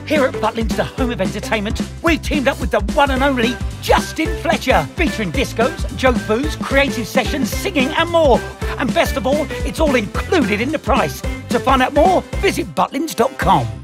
Here at Butlins, the home of entertainment, we've teamed up with the one and only Justin Fletcher, featuring discos, joke booths, creative sessions, singing and more. And best of all, it's all included in the price. To find out more, visit butlins.com.